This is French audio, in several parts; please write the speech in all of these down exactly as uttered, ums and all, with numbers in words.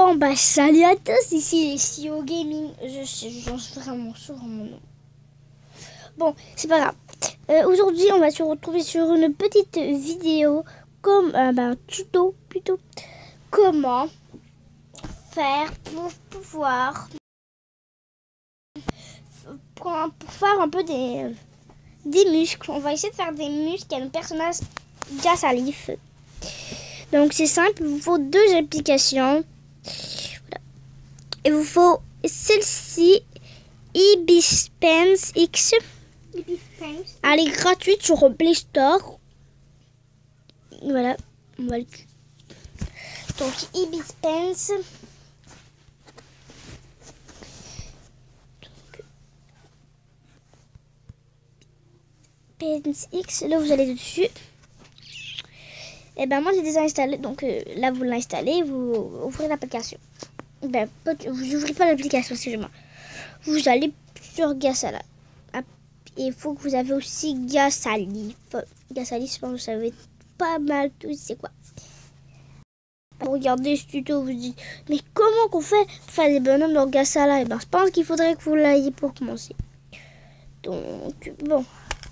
Bon bah salut à tous, ici les C O Gaming, je sais, j'en suis vraiment sur mon nom. Bon, c'est pas grave. Euh, Aujourd'hui, on va se retrouver sur une petite vidéo, comme euh, bah, un tuto plutôt, comment faire pour pouvoir pour, pour faire un peu des, des muscles. On va essayer de faire des muscles à nos personnages grâce à l'I F. Donc c'est simple, il vous faut deux applications. Voilà. Il vous faut celle-ci, Ibispense X. Ibispense. Elle est gratuite sur Play Store. Voilà. On va le... Donc Ibispense. Pense X. Là vous allez dessus. Et ben moi j'ai déjà installé. Donc euh, là vous l'installez, vous ouvrez l'application. Ben, vous n'ouvrez pas l'application, excusez-moi. Vous allez sur Gasala. Et il faut que vous avez aussi Gasalif. Gasalif, je pense que vous savez pas mal tout, c'est quoi. Pour regarder ce tuto, vous dites, mais comment qu'on fait pour faire des bonhommes dans Gasala? Et ben, je pense qu'il faudrait que vous l'ayez pour commencer. Donc, bon.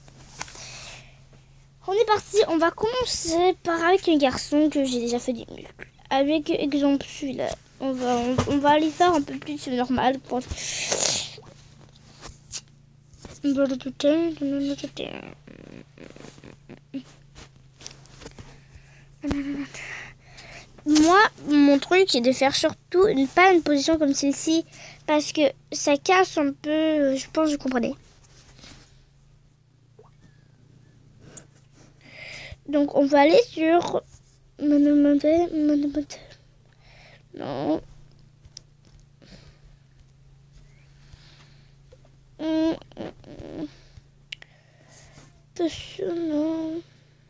On est parti, on va commencer par avec un garçon que j'ai déjà fait des muscles. Avec exemple celui-là. On va, on, on va aller faire un peu plus normal. Pour... Moi, mon truc, c'est de faire surtout une, pas une position comme celle-ci. Parce que ça casse un peu, je pense que vous comprenez. Donc, on va aller sur... Non. Non.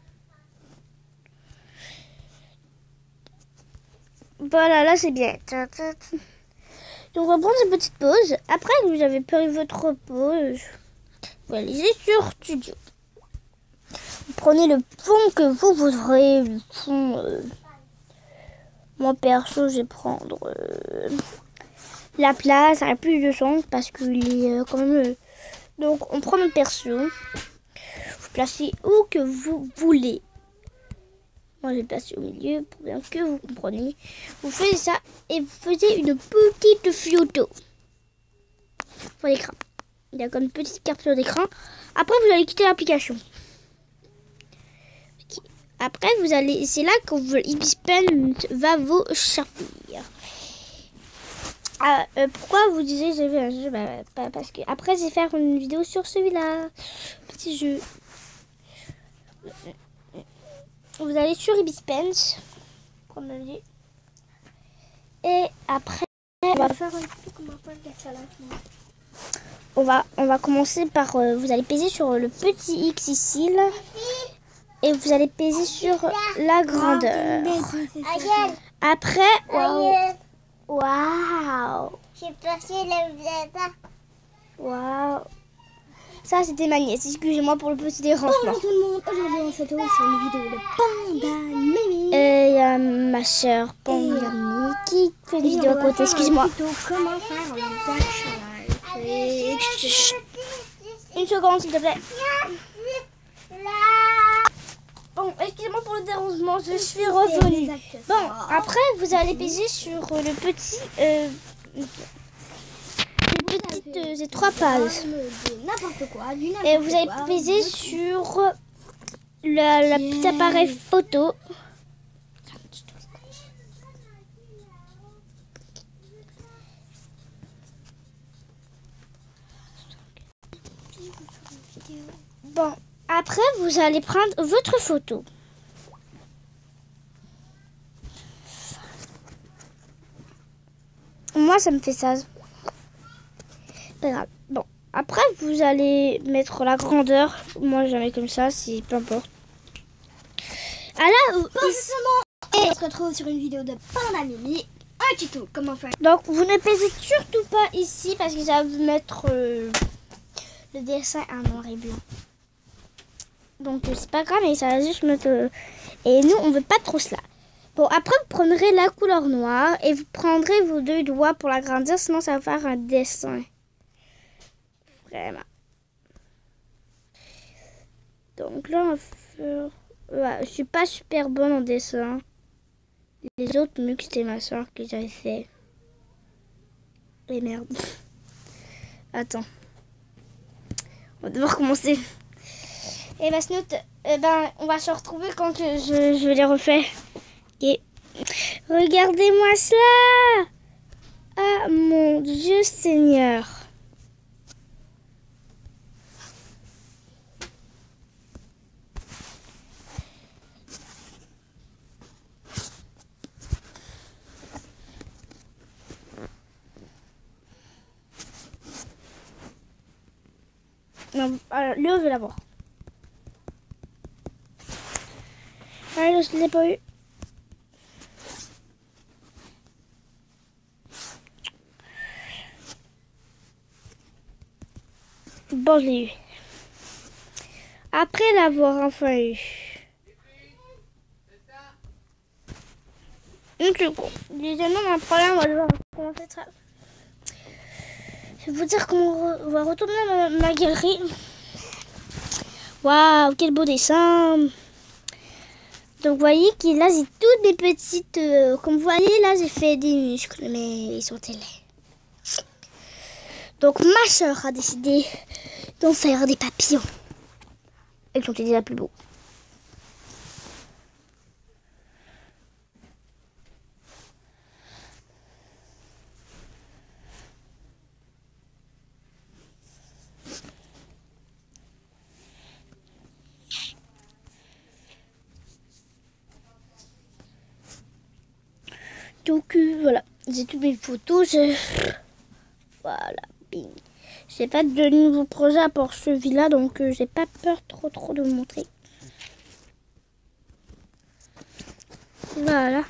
Voilà, là c'est bien. Donc, on va prendre une petite pause. Après que vous avez pris votre pause, vous allez sur Studio. Vous prenez le fond que vous voudrez. Le fond... Euh... Moi, perso, je vais prendre... Euh... La place avec plus de son parce qu'il est euh, quand même... Euh... Donc, on prend notre perso. Vous placez où que vous voulez. Moi, je vais placer au milieu pour bien que vous compreniez. Vous faites ça et vous faites une petite photo pour l'écran. Il y a comme une petite capture d'écran. Après, vous allez quitter l'application. Après, vous allez, c'est là que Ibispense va vous servir. Ah, euh, pourquoi vous disiez j'ai vu un jeu, bah, bah, parce que après je vais faire une vidéo sur celui-là, petit jeu. Vous allez sur Ibispense, comme on dit, et après on va faire un peu comment faire Gasala. On va on va commencer par euh, vous allez peser sur le petit X ici là, et vous allez peser sur la grandeur. Après, waouh. Waouh! J'ai placé le bléda. Waouh! Ça, c'était Magnès. Excusez-moi pour le petit dérangement. Bonjour tout le monde. Aujourd'hui, on se retrouve sur une vidéo de Panda Mimi. Et il y a ma soeur Panda Mimi qui fait une vidéo à côté. Excusez-moi. Comment faire un bachelor. Une seconde, s'il te plaît. Bon, excusez-moi pour le dérangement, je suis revenue. Bon, après, vous allez peser sur le petit... Euh, les petites euh, ces trois pages. N'importe quoi. Et vous allez peser sur le, le petit appareil photo. Bon. Après, vous allez prendre votre photo. Moi, ça me fait ça. Pas grave. Bon, après, vous allez mettre la grandeur. Moi, jamais comme ça, si peu importe. Alors, et on se retrouve sur une vidéo de Panda Mimi. Un tuto, comment faire. Donc, vous ne pesez surtout pas ici parce que ça va vous mettre euh, le dessin en noir et blanc. Donc c'est pas grave, mais ça va juste mettre... Euh... Et nous, on veut pas trop cela. Bon, après, vous prendrez la couleur noire et vous prendrez vos deux doigts pour l'agrandir, sinon ça va faire un dessin. Vraiment. Donc là, on va faire... Ouais, je suis pas super bonne en dessin. Les autres, mieux que c'était ma soeur que j'avais fait. Et merde. Attends. On va devoir commencer. Et bah, Snoot, eh ben, on va se retrouver quand je, je, je les refais. Et regardez-moi ça! Ah mon Dieu Seigneur! Non, alors, Léo veut l'avoir. Ah, je ne l'ai pas eu. Bon, je l'ai eu. Après l'avoir enfin eu. Donc, du coup, deuxièmement, on a un problème, on va devoir commencer ça. Je vais vous dire comment on va retourner à ma, ma galerie. Waouh, quel beau dessin! Donc, vous voyez que là, j'ai toutes des petites... Euh, comme vous voyez, là, j'ai fait des muscles, mais ils sont télés. Donc, ma soeur a décidé d'en faire des papillons. Elles sont déjà plus beaux. Donc euh, voilà, j'ai toutes mes photos. Je... Voilà, bing. J'ai pas de nouveaux projets à part celui-là, donc euh, j'ai pas peur trop trop de vous montrer. Voilà.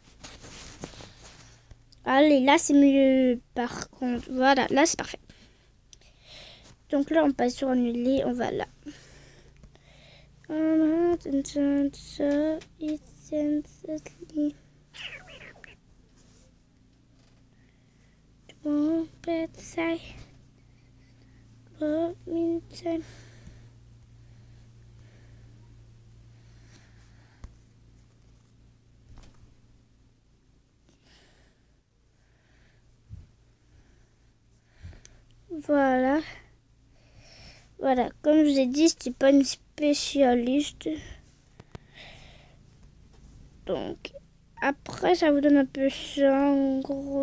Allez, là c'est mieux par contre. Voilà, là c'est parfait. Donc là on passe sur annuler, on va là. Voilà. Voilà, comme je vous ai dit, je suis pas une spécialiste. Donc, après, ça vous donne un peu ça, en gros.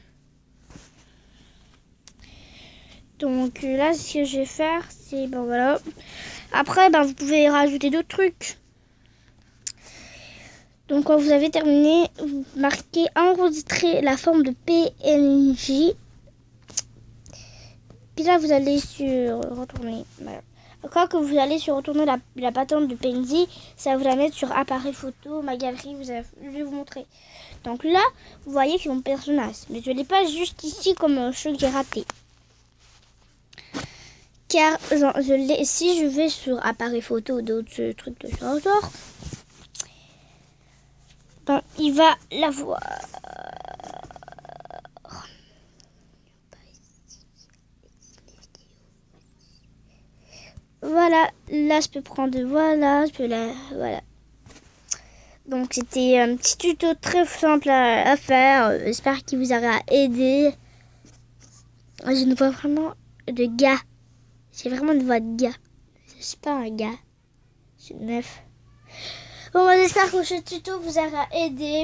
Donc là, ce que je vais faire, c'est, ben voilà. Après, ben, vous pouvez rajouter d'autres trucs. Donc, quand vous avez terminé, vous marquez enregistrer la forme de P N J. Puis là, vous allez sur retourner. Voilà. Quand que vous allez sur retourner la, la patente de P N J, ça va vous la mettre sur appareil photo, ma galerie, vous avez, je vais vous montrer. Donc là, vous voyez que c'est mon personnage. Mais je ne l'ai pas juste ici comme ce que j'ai raté. Car genre, je l'ai, si je vais sur appareil photo ou d'autres trucs de ce genre, ben, il va la voir. Voilà, là je peux prendre, voilà, je peux la, voilà. Donc c'était un petit tuto très simple à, à faire. J'espère qu'il vous aura aidé. J'ai une voix vraiment de gars. J'ai vraiment une voix de gars. Je suis pas un gars. Je suis une meuf. Bon, moi, j'espère que ce tuto vous aura aidé.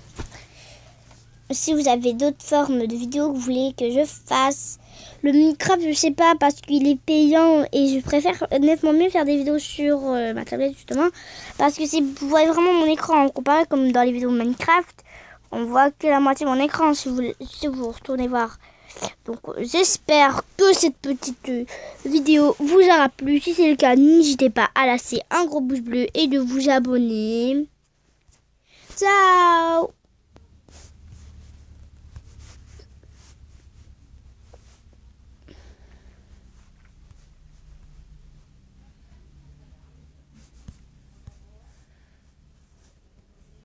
Si vous avez d'autres formes de vidéos que vous voulez que je fasse. Le Minecraft, je sais pas, parce qu'il est payant et je préfère nettement mieux faire des vidéos sur euh, ma tablette justement. Parce que si vous voyez vraiment mon écran, comparé comme dans les vidéos de Minecraft, on voit que la moitié de mon écran si vous, si vous retournez voir. Donc euh, j'espère que cette petite euh, vidéo vous aura plu. Si c'est le cas, n'hésitez pas à laisser un gros pouce bleu et de vous abonner. Ciao!